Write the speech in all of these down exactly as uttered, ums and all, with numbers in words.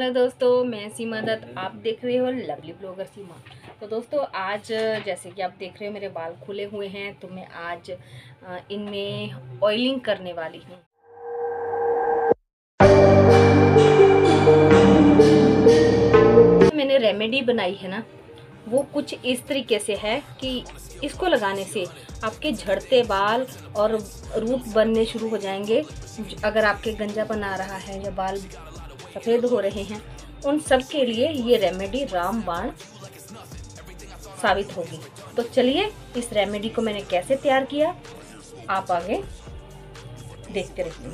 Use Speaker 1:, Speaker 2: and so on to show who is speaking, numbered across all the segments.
Speaker 1: Hello दोस्तों, मैं सीमा दत्त। आप देख रहे हो लवली ब्लॉगर सीमा। तो दोस्तों, आज जैसे कि आप देख रहे हो मेरे बाल खुले हुए हैं, तो मैं आज इनमें ऑयलिंग करने वाली हूँ। मैंने रेमेडी बनाई है ना, वो कुछ इस तरीके से है कि इसको लगाने से आपके झड़ते बाल और रूट बनने शुरू हो जाएंगे। अगर आपके गंजापन आ रहा है या बाल सफ़ेद हो रहे हैं, उन सब के लिए ये रेमेडी रामबाण साबित होगी। तो चलिए, इस रेमेडी को मैंने कैसे तैयार किया आप आगे देखते रहिए।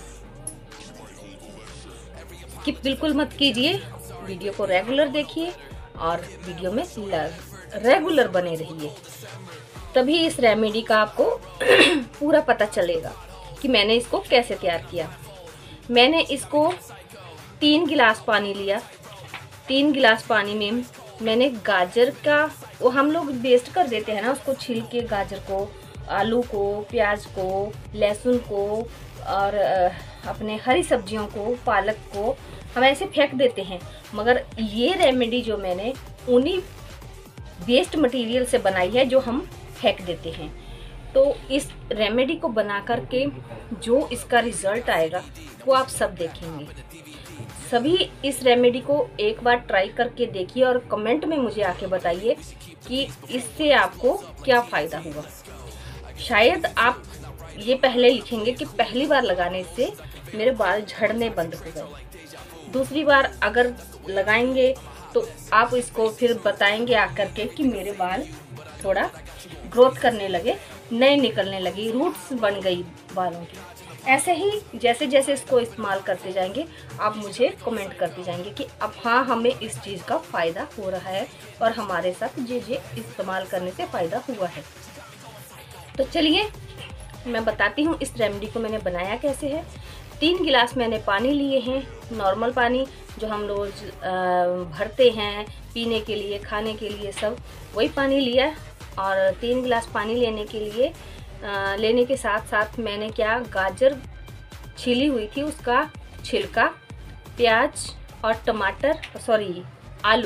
Speaker 1: स्किप बिल्कुल मत कीजिए, वीडियो को रेगुलर देखिए और वीडियो में रेगुलर बने रहिए, तभी इस रेमेडी का आपको पूरा पता चलेगा कि मैंने इसको कैसे तैयार किया। मैंने इसको तीन गिलास पानी लिया। तीन गिलास पानी में मैंने गाजर का, वो हम लोग वेस्ट कर देते हैं ना, उसको छील के गाजर को, आलू को, प्याज को, लहसुन को और अपने हरी सब्जियों को, पालक को हम ऐसे फेंक देते हैं। मगर ये रेमेडी जो मैंने उन्हीं वेस्ट मटेरियल से बनाई है जो हम फेंक देते हैं। तो इस रेमेडी को बना करके जो इसका रिजल्ट आएगा वो आप सब देखेंगे। सभी इस रेमेडी को एक बार ट्राई करके देखिए और कमेंट में मुझे आके बताइए कि इससे आपको क्या फ़ायदा हुआ। शायद आप ये पहले लिखेंगे कि पहली बार लगाने से मेरे बाल झड़ने बंद हो गए। दूसरी बार अगर लगाएंगे तो आप इसको फिर बताएंगे आकर के कि मेरे बाल थोड़ा ग्रोथ करने लगे, नए निकलने लगी, रूट्स बन गई बालों की। ऐसे ही जैसे जैसे इसको इस्तेमाल करते जाएंगे आप मुझे कमेंट करते जाएंगे कि अब हाँ, हमें इस चीज़ का फ़ायदा हो रहा है और हमारे साथ ये ये इस्तेमाल करने से फ़ायदा हुआ है। तो चलिए मैं बताती हूँ इस रेमेडी को मैंने बनाया कैसे है। तीन गिलास मैंने पानी लिए हैं, नॉर्मल पानी जो हम लोग भरते हैं पीने के लिए, खाने के लिए, सब वही पानी लिया। और तीन गिलास पानी लेने के लिए आ, लेने के साथ साथ मैंने क्या, गाजर छीली हुई थी उसका छिलका, प्याज और टमाटर, सॉरी आलू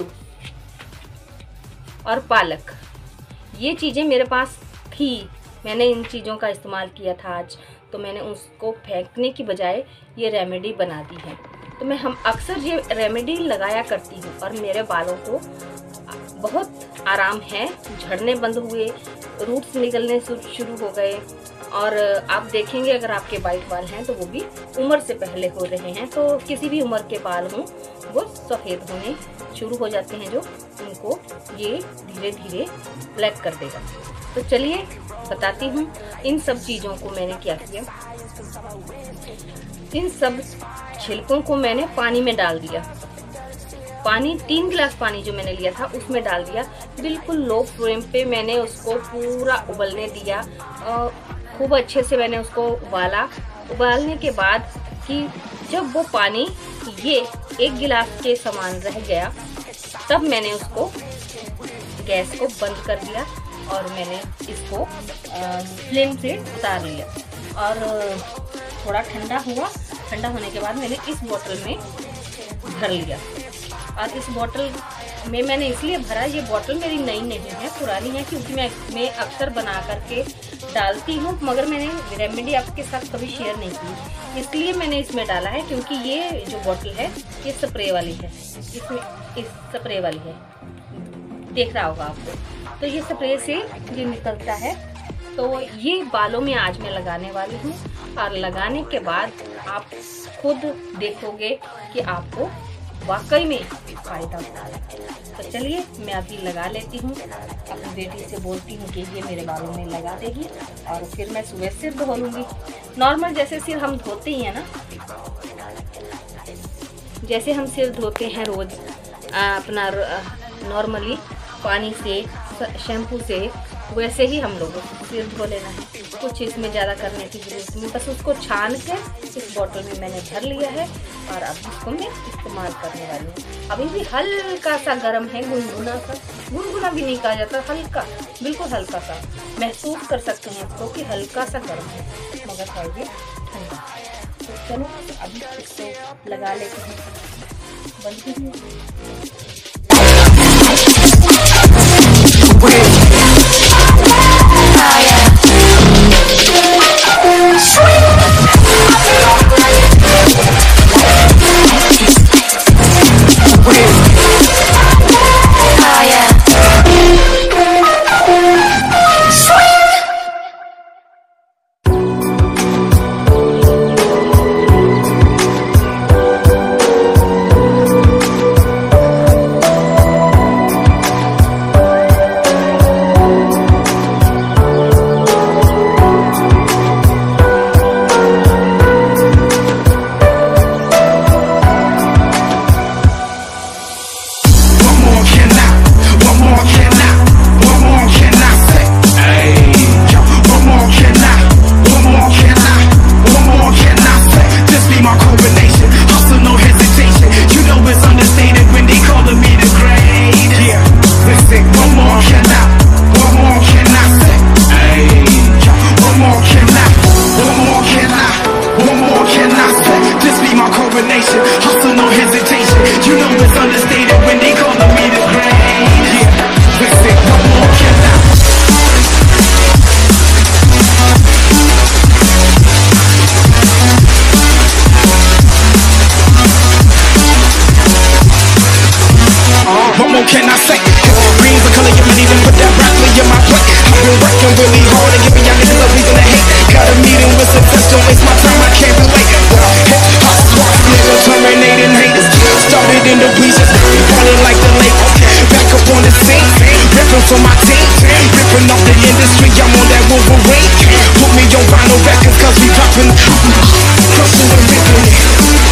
Speaker 1: और पालक, ये चीज़ें मेरे पास थी। मैंने इन चीज़ों का इस्तेमाल किया था आज, तो मैंने उसको फेंकने की बजाय ये रेमेडी बना दी है। तो मैं हम अक्सर ये रेमेडी लगाया करती हूँ और मेरे बालों को बहुत आराम है, झड़ने बंद हुए, रूट्स निकलने शुरू हो गए। और आप देखेंगे अगर आपके वाइट बाल हैं तो वो भी उम्र से पहले हो रहे हैं। तो किसी भी उम्र के बाल हों वो सफ़ेद होने शुरू हो जाते हैं, जो उनको ये धीरे धीरे ब्लैक कर देगा। तो चलिए बताती हूँ इन सब चीज़ों को मैंने क्या किया। इन सब छिलकों को मैंने पानी में डाल दिया। पानी तीन गिलास पानी जो मैंने लिया था उसमें डाल दिया। बिल्कुल लो फ्लेम पे मैंने उसको पूरा उबलने दिया और खूब अच्छे से मैंने उसको उबाला। उबालने के बाद कि जब वो पानी ये एक गिलास के समान रह गया, तब मैंने उसको गैस को बंद कर दिया और मैंने इसको फ्लेम से उतार लिया। और थोड़ा ठंडा हुआ। ठंडा होने के बाद मैंने इस बोतल में भर लिया। और इस बोतल में मैंने इसलिए भरा, ये बोतल मेरी नई नहीं है, पुरानी है, क्योंकि मैं मैं अक्सर बना करके डालती हूँ, मगर मैंने रेमेडी आपके साथ कभी शेयर नहीं की। इसलिए मैंने इसमें डाला है क्योंकि ये जो बोतल है ये स्प्रे वाली है, इसमें इस स्प्रे वाली है, देख रहा होगा आपको। तो ये स्प्रे से ये निकलता है। तो ये बालों में आज मैं लगाने वाली हूँ और लगाने के बाद आप खुद देखोगे कि आपको वाकई में फ़ायदा होता है। तो चलिए मैं अभी लगा लेती हूँ, अपनी बेटी से बोलती हूँ कि ये मेरे बालों में लगा देगी और फिर मैं सुबह सिर धो लूँगी। नॉर्मल जैसे सिर हम धोते ही हैं ना, जैसे हम सिर धोते हैं रोज़ अपना नॉर्मली पानी से, शैम्पू से, वैसे ही हम लोगों को सिर धो लेना है। कुछ इसमें ज़्यादा करने की जरूरत नहीं, बस उसको छान के इस बोतल में मैंने भर लिया है और अब इसको मैं इस्तेमाल करने वाली हूँ। अभी भी हल्का सा गर्म है, गुनगुना सा, गुनगुना भी नहीं कहा जाता, हल्का, बिल्कुल हल्का सा महसूस कर सकते हैं इसको कि हल्का सा गर्म है, मगर है ये ठंडा। तो चलो अभी इसको लगा लेते हैं। बंद कीजिए।
Speaker 2: Can I say? Green's the color of money, then put that broccoli in my plate. I've been working really hard and giving y'all niggas a reason to hate. Got a meeting with success, don't waste my time, I can't relate. Well, hip hop swap, nigga, terminating haters. Started in the bleachers, falling like the lake. Back up on the scene, ripping for my team, ripping off the industry. I'm on that Wolverine. Put me on vinyl records, cause we poppin', crushing and ripping it.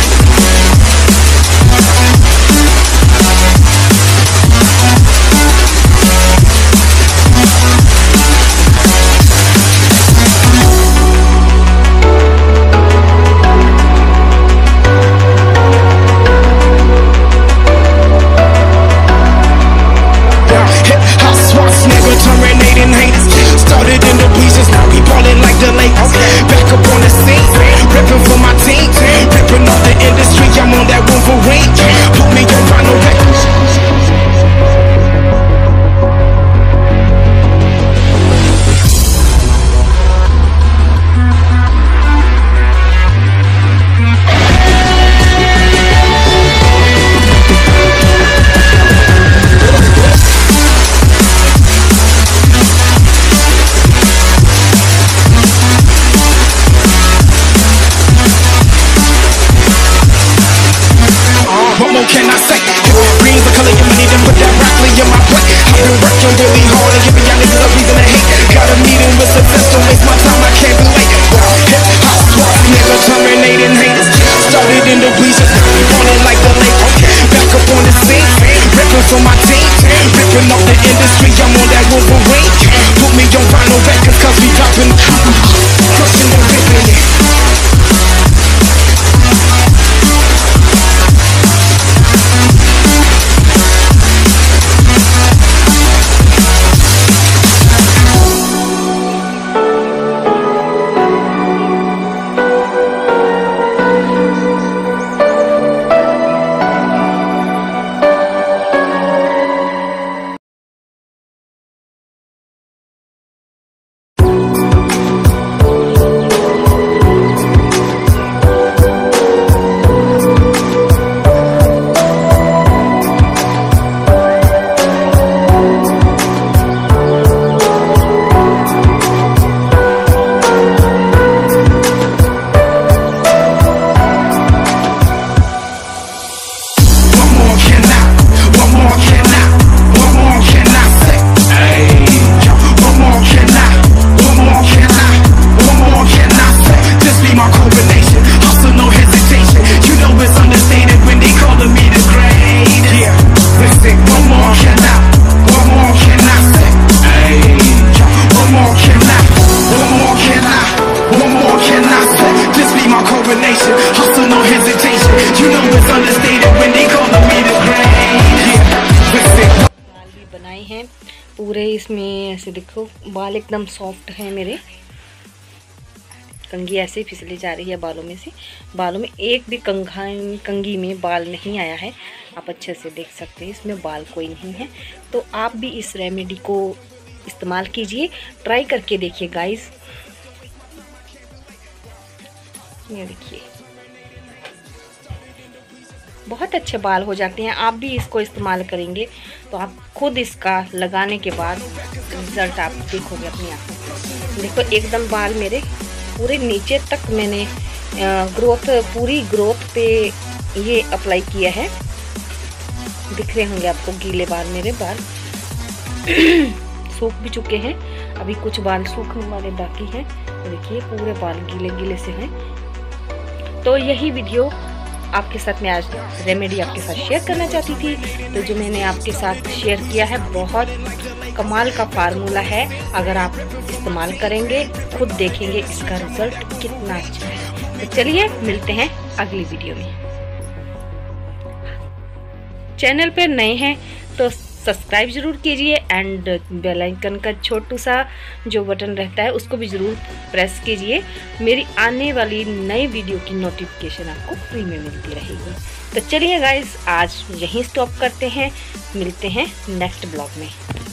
Speaker 2: Can I say? Green's the color of money, then put that broccoli in my plate. I've been working really hard and giving y'all niggas a reason to hate. Got a meeting with success, don't waste my time, I can't relate. Well, hip hop swap, nigga, terminating haters. Started in the bleachers, falling like the lake. Back up on the scene, ripping for my team, ripping off the industry. I'm on that Wolverine. Put me on vinyl records, cause we poppin', crushing and ripping it.
Speaker 1: पूरे इसमें ऐसे देखो बाल एकदम soft है मेरे। कंघी ऐसे ही फिसली जा रही है बालों में से। बालों में एक भी कंघा कंघी में बाल नहीं आया है, आप अच्छे से देख सकते हैं, इसमें बाल कोई नहीं है। तो आप भी इस रेमेडी को इस्तेमाल कीजिए, ट्राई करके देखिए गाइस। ये देखिए बहुत अच्छे बाल हो जाते हैं। आप भी इसको इस्तेमाल करेंगे तो आप खुद इसका लगाने के बाद रिजल्ट आप देखोगे अपनी आंखों। देखो एकदम बाल मेरे पूरे नीचे तक मैंने ग्रोथ पूरी ग्रोथ पे ये अप्लाई किया है। दिख रहे होंगे आपको गीले बाल, मेरे बाल सूख भी चुके हैं, अभी कुछ बाल सूखने वाले बाकी हैं। देखिए पूरे बाल गीले गीले से हैं। तो यही वीडियो आपके साथ में आज रेमेडी आपके साथ शेयर करना चाहती थी। तो जो मैंने आपके साथ शेयर किया है बहुत कमाल का फार्मूला है। अगर आप इस्तेमाल करेंगे खुद देखेंगे इसका रिजल्ट कितना अच्छा है। तो चलिए मिलते हैं अगली वीडियो में। चैनल पर नए हैं तो सब्सक्राइब जरूर कीजिए एंड बेल आइकन का छोटू सा जो बटन रहता है उसको भी ज़रूर प्रेस कीजिए। मेरी आने वाली नई वीडियो की नोटिफिकेशन आपको फ्री में मिलती रहेगी। तो चलिए गाइस आज यहीं स्टॉप करते हैं, मिलते हैं नेक्स्ट ब्लॉग में।